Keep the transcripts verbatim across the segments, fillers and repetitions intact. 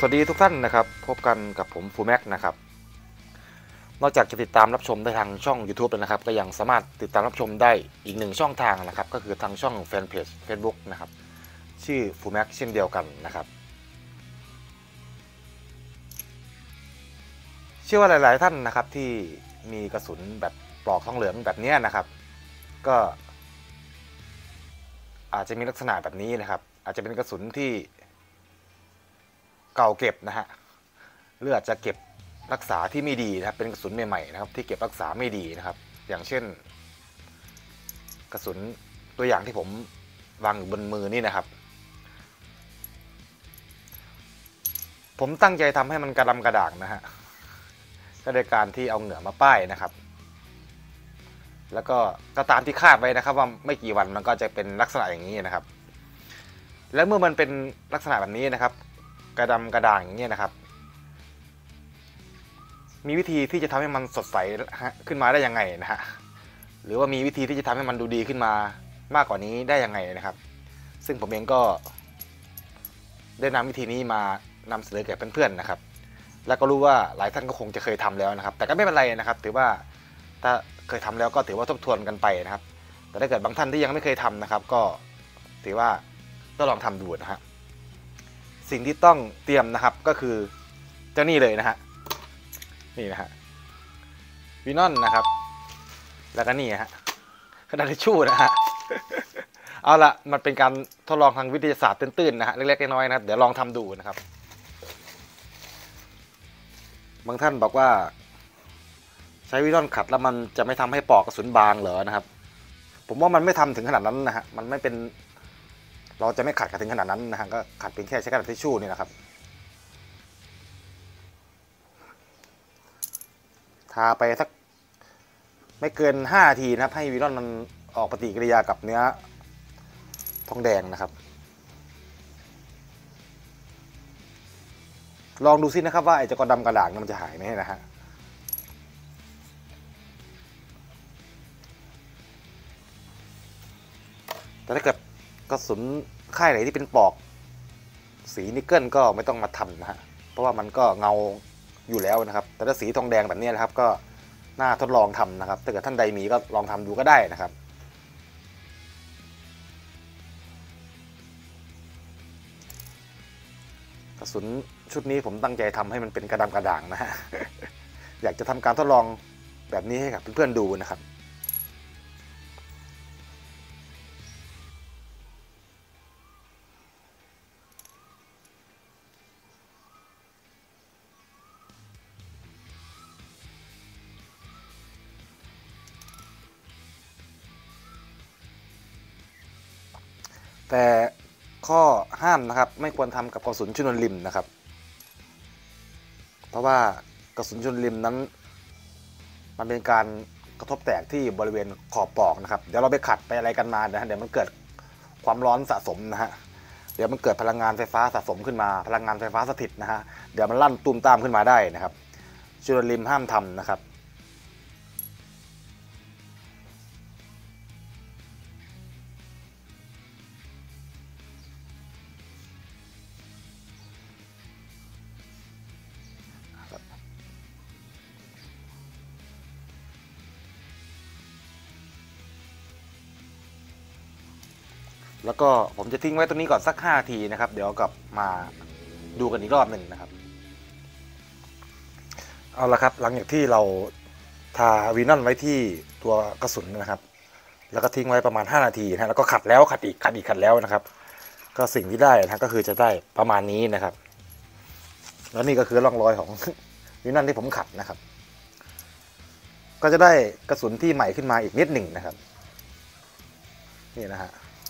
สวัสดีทุกท่านนะครับพบกันกับผมฟูแม็กนะครับนอกจากจะติดตามรับชมได้ทางช่อง YouTube แล้วนะครับก็ยังสามารถติดตามรับชมได้อีกหนึ่งช่องทางนะครับก็คือทางช่องแฟนเพจ Facebook นะครับชื่อฟูแม็กเช่นเดียวกันนะครับเชื่อว่าหลายๆท่านนะครับที่มีกระสุนแบบปลอกทองเหลืองแบบนี้นะครับก็อาจจะมีลักษณะแบบนี้นะครับอาจจะเป็นกระสุนที่เก่าเก็บนะฮะหรืออาจจะเก็บรักษาที่ไม่ดีนะครับเป็นกระสุนใหม่ๆนะครับที่เก็บรักษาไม่ดีนะครับอย่างเช่นกระสุนตัวอย่างที่ผมวางอยู่บนมือนี่นะครับผมตั้งใจทำให้มันกระดำกระด่างนะฮะก็โดยการที่เอาเหงื่อมาป้ายนะครับแล้วก็ก็ตามที่คาดไว้นะครับว่าไม่กี่วันมันก็จะเป็นลักษณะอย่างนี้นะครับแล้วเมื่อมันเป็นลักษณะแบบนี้นะครับกระดำกระด่างอย่างนี้นะครับมีวิธีที่จะทำให้มันสดใสขึ้นมาได้ยังไงนะฮะหรือว่ามีวิธีที่จะทำให้มันดูดีขึ้นมามากกว่านี้ได้ยังไงนะครับซึ่งผมเองก็ได้นำวิธีนี้มานำเสนอแก่เพื่อนๆนะครับแล้วก็รู้ว่าหลายท่านก็คงจะเคยทำแล้วนะครับแต่ก็ไม่เป็นไรนะครับถือว่าถ้าเคยทำแล้วก็ถือว่าทบทวนกันไปนะครับแต่ถ้าเกิดบางท่านที่ยังไม่เคยทำนะครับก็ถือว่าต้องลองทำดูนะฮะสิ่งที่ต้องเตรียมนะครับก็คือเจ้านี่เลยนะฮะนี่นะฮะวีนอนนะครับแล้วก็นี่ฮะกระดาษทิชชู่นะฮะเอาละมันเป็นการทดลองทางวิทยาศาสตร์ตื้นๆนะฮะเล็กๆน้อยๆนะครับเดี๋ยวลองทำดูนะครับบางท่านบอกว่าใช้วีนอนขัดแล้วมันจะไม่ทำให้ปอกกระสุนบางเหรอนะครับผมว่ามันไม่ทำถึงขนาดนั้นนะฮะมันไม่เป็นเราจะไม่ขัดกันถึงขนาดนั้นนะฮะก็ขัดเพียงแค่ใช้กระดาษทิชชู่นี่นะครับทาไปสักไม่เกินห้านาทีนะครับให้วีนอนมันออกปฏิกิริยากับเนื้อทองแดงนะครับลองดูซินะครับว่าไอ้เจ้ากระดำกระด่างมันจะหายไหมนะฮะแต่ถ้าเกิดกระสุนค่ายไหนที่เป็นปลอกสีนิกเกิลก็ไม่ต้องมาทำนะฮะเพราะว่ามันก็เงาอยู่แล้วนะครับแต่ถ้าสีทองแดงแบบนี้นะครับก็น่าทดลองทำนะครับถ้าเกิดท่านใดมีก็ลองทำดูก็ได้นะครับกระสุนชุดนี้ผมตั้งใจทำให้มันเป็นกระดำกระด่างนะฮะ อยากจะทำการทดลองแบบนี้ให้กับเพื่อนๆดูนะครับแต่ข้อห้ามนะครับไม่ควรทำกับกระสุนชนวนริมนะครับเพราะว่ากระสุนชนวนริมนั้นมันเป็นการกระทบแตกที่บริเวณขอบปลอกนะครับเดี๋ยวเราไปขัดไปอะไรกันมานะฮะเดี๋ยวมันเกิดความร้อนสะสมนะฮะเดี๋ยวมันเกิดพลังงานไฟฟ้าสะสมขึ้นมาพลังงานไฟฟ้าสถิตนะฮะเดี๋ยวมันลั่นตุ้มตามขึ้นมาได้นะครับชนวนริมห้ามทำนะครับแล้วก็ผมจะทิ้งไว้ตรงนี้ก่อนสักห้านาทีนะครับเดี๋ยวกลับมาดูกันอีกรอบหนึ่งนะครับเอาละครับหลังจากที่เราทาวีนอนไว้ที่ตัวกระสุนนะครับแล้วก็ทิ้งไว้ประมาณห้านาทีนะแล้วก็ขัดแล้วขัดอีกขัดอีกขัดแล้วนะครับก็สิ่งที่ได้นะก็คือจะได้ประมาณนี้นะครับแล้วนี่ก็คือร่องรอยของวีนอนที่ผมขัดนะครับก็จะได้กระสุนที่ใหม่ขึ้นมาอีกนิดหนึ่งนะครับนี่นะฮะ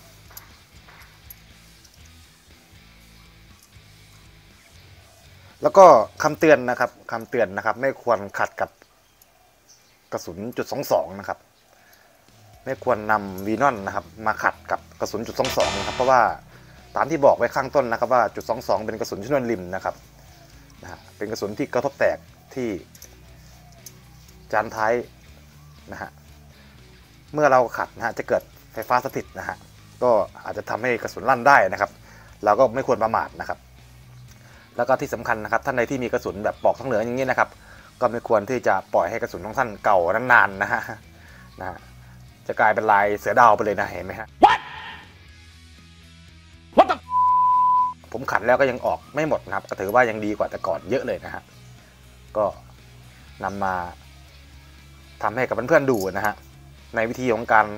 แล้วก็คำเตือนนะครับคำเตือนนะครับไม่ควรขัดกับกระสุนจุดสองสองนะครับไม่ควรนำวีนอนนะครับมาขัดกับกระสุนจุดสองสองนะครับเพราะว่าตามที่บอกไว้ข้างต้นนะครับว่าจุดสองสองเป็นกระสุนชนวนริมนะครับนะฮะเป็นกระสุนที่กระทบแตกที่จานท้ายนะฮะเมื่อเราขัดนะฮะจะเกิดไฟฟ้าสถิตนะฮะก็อาจจะทำให้กระสุนลั่นได้นะครับเราก็ไม่ควรประมาทนะครับแล้วก็ที่สำคัญนะครับท่านใดที่มีกระสุนแบบปอกทองเหลืองอย่างนี้นะครับก็ไม่ควรที่จะปล่อยให้กระสุนของท่านเก่านานๆนะฮะนะฮะจะกลายเป็นลายเสือดาวไปเลยนะเห็นไหมฮะ What What the ผมขัดแล้วก็ยังออกไม่หมดนะครับก็ถือว่ายังดีกว่าแต่ก่อนเยอะเลยนะฮะก็นำมาทำให้กับเพื่อนๆดูนะฮะในวิธีของการ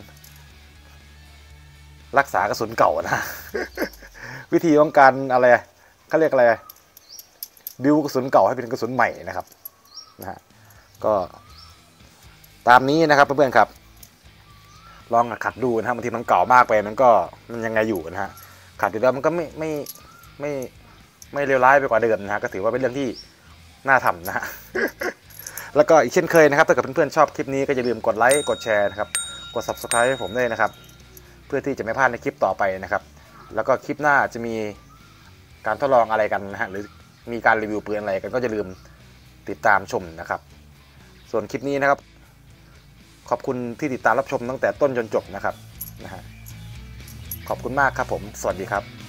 รักษากระสุนเก่านะ วิธีของการอะไรเขาเรียกอะไรบิวกระสุนเก่าให้เป็นกระสุนใหม่นะครับนะฮะก็ตามนี้นะครับเพื่อนๆครับลองขัดดูนะฮะบางทีมันเก่ามากไปมันก็มันยังไงอยู่นะฮะขัดดูแล้วมันก็ไม่ไม่ไม่ไม่เลวร้ายไปกว่าเดิมนะฮะก็ถือว่าเป็นเรื่องที่น่าทำนะฮะ แล้วก็อีกเช่นเคยนะครับถ้าเกิดเพื่อนๆชอบคลิปนี้ก็อย่าลืมกดไลค์กดแชร์นะครับกด ซับสไครบ์ ให้ผมด้วยนะครับเพื่อที่จะไม่พลาดในคลิปต่อไปนะครับแล้วก็คลิปหน้าจะมีการทดลองอะไรกันนะฮะหรือมีการรีวิวปืนอะไรกันก็อย่าลืมติดตามชมนะครับส่วนคลิปนี้นะครับขอบคุณที่ติดตามรับชมตั้งแต่ต้นจนจบนะครับนะฮะขอบคุณมากครับผมสวัสดีครับ